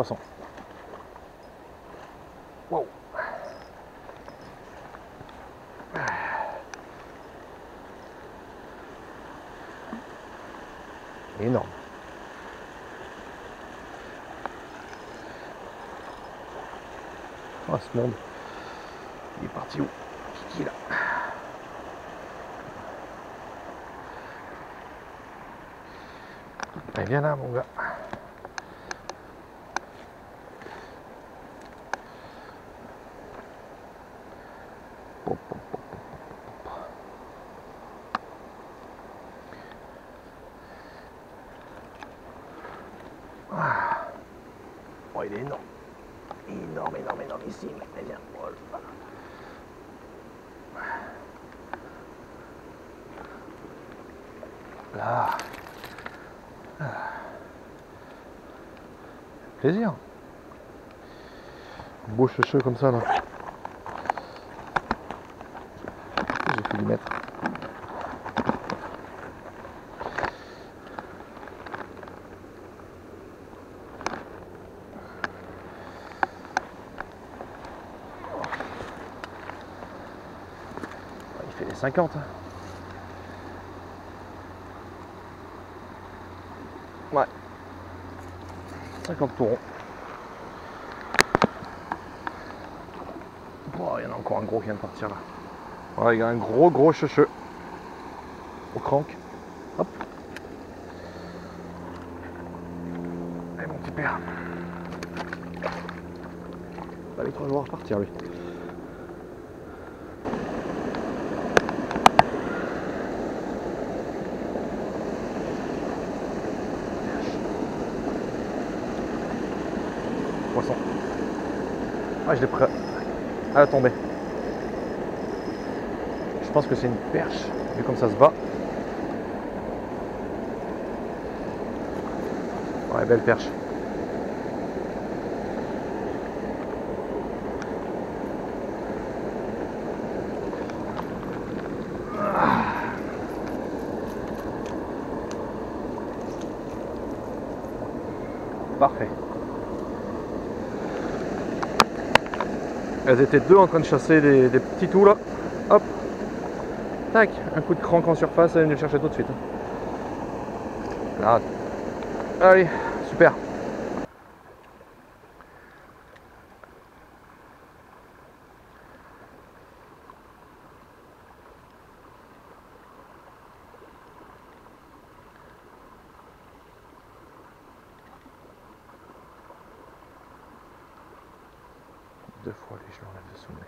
Poisson. Wow. Énorme. Oh, ce monde. Il est parti où? Kiki là. Allez, viens là, mon gars. Pop, pop, pop, pop. Ah. Oh, il est énorme. Énorme, énorme, énormissime. Allez, viens. Oh, voilà. Là. Ah. Plaisir. Un beau cheveu comme ça là. J'ai fait lui mettre. Il fait les 50. Ouais. 50 tourons. Oh, il y en a encore un gros qui vient de partir là. Ouais, il y a un gros cheveu. Au crank. Hop. Allez mon petit père. Allez, 3 jours à repartir lui. Poisson. Ah, je l'ai prêt à la tomber. Je pense que c'est une perche, vu comme ça se bat. Ouais, belle perche. Parfait. Elles étaient deux en train de chasser des petits tous là. Hop. Tac. Un coup de crank en surface, elle est venue le chercher tout de suite. Là. Allez. Super. Deux fois lui, je l'enlève de sous le nez.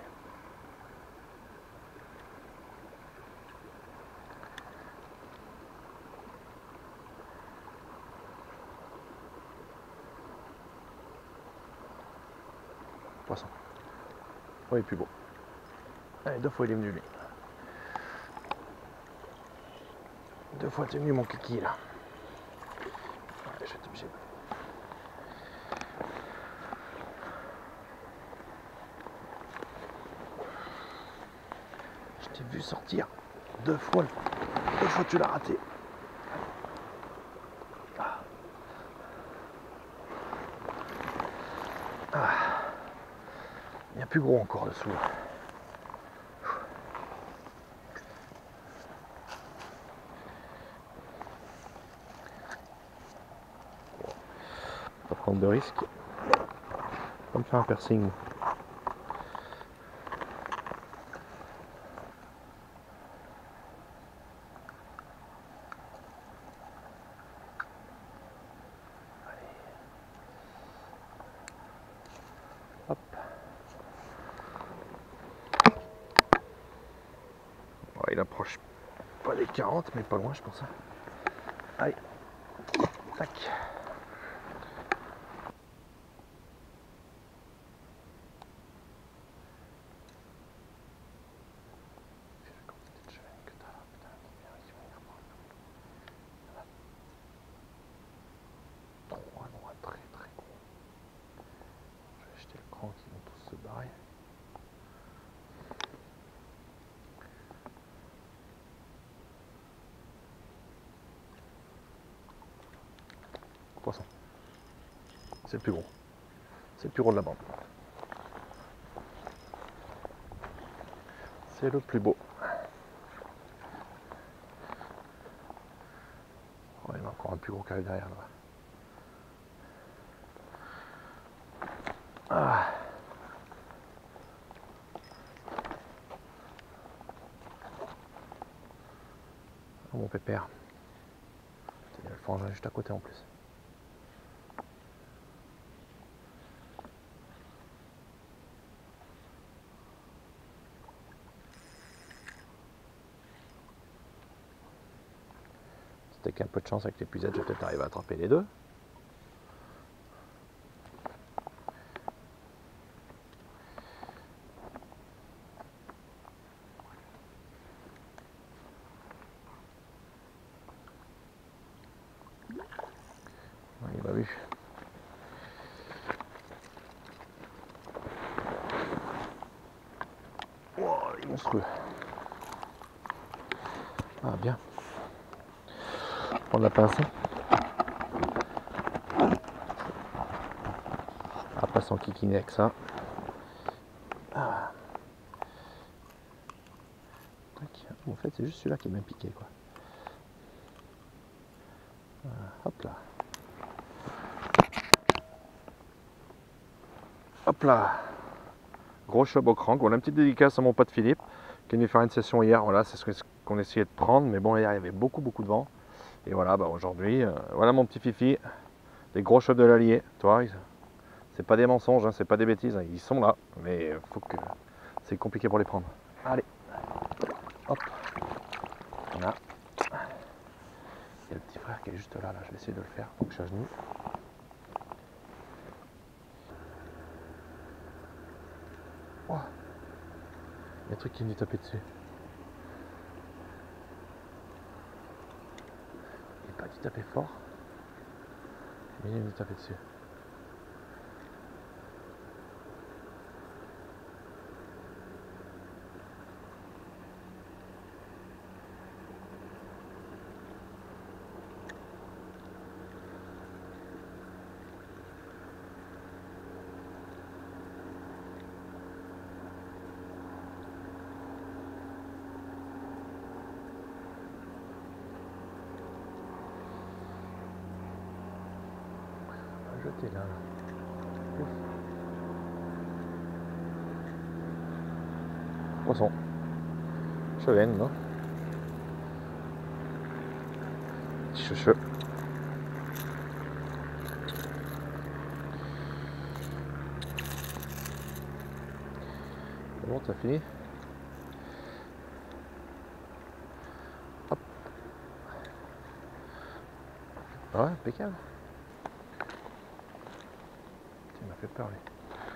Poisson. Oh, il est plus beau. Allez, deux fois il est venu lui. Deux fois t'es venu mon kiki là. Ouais, je vais t'obligé. Je t'ai vu sortir deux fois tu l'as raté. Ah. Ah. Il y a plus gros encore dessous. Pas prendre de risque. On me faire un piercing. Hop. Ouais, il approche pas les 40, mais pas loin, je pense. Allez. Tac. Trois noirs très gros. Je vais jeter le cran qui vont tous se barrer. Poisson. C'est le plus gros. C'est le plus gros de la bande. C'est le plus beau. Oh, il y en a encore un plus gros qui arrive derrière là. Ah. Oh, mon pépère. Il y a le frangin juste à côté en plus. C'était qu'un peu de chance avec l'épuisette, je vais peut-être arriver à attraper les deux. Oui, il m'a vu. Oh, il est monstrueux. Ah, bien. Prendre la pince. Ah, pas sans kikiner avec ça. Ah. En fait, c'est juste celui-là qui est bien piqué, quoi. Ah, hop là. Hop là. Gros chub au crank. Voilà, une petite dédicace à mon pote Philippe qui est venu faire une session hier. Voilà, c'est ce qu'on essayait de prendre. Mais bon, hier, il y avait beaucoup de vent. Et voilà, bah, aujourd'hui, voilà mon petit fifi. Des gros chubs de l'Allier. Toi, c'est pas des mensonges, hein, c'est pas des bêtises. Hein, ils sont là. Mais faut que c'est compliqué pour les prendre. Allez. Hop. Voilà. Il y a le petit frère qui est juste là. Je vais essayer de le faire. Donc je suis à genoux. Oh. Il y a un truc qui est venu taper dessus. Il n'est pas dû taper fort. Mais il est venu taper dessus. Jeter là. Ouf. Poisson. Chevenne, non? Petit cheveu. C'est bon, t'as fini? Hop. Ouais, impeccable. Il m'a fait peur, lui.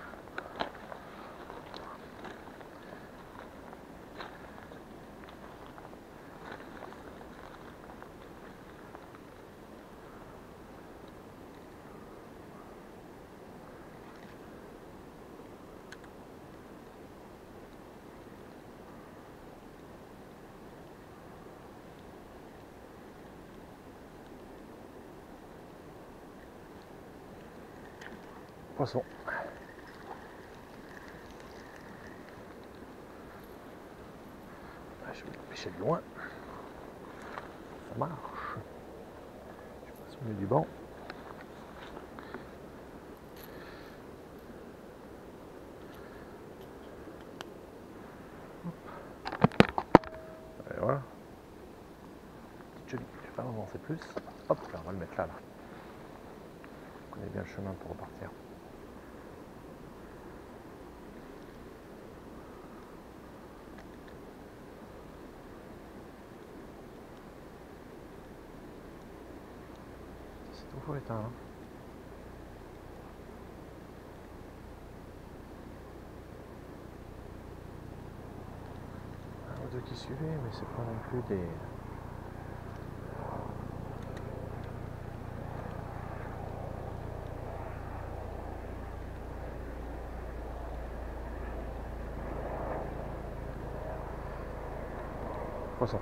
Poisson. Je vais me pêcher de loin. Ça marche. Je passe au milieu du banc. Et voilà. Petite jolie. Je vais pas avancer plus. Hop, là, on va le mettre là. On connaît bien le chemin pour repartir. C'est toujours éteint. Hein. Un ou deux qui suivaient, mais c'est pas non plus des... Poisson.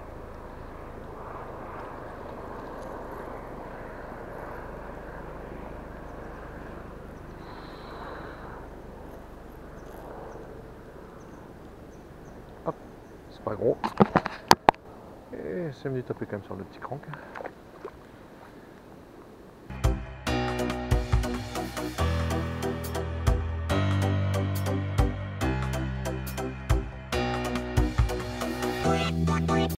pas gros. Et c'est venu taper quand même sur le petit crank.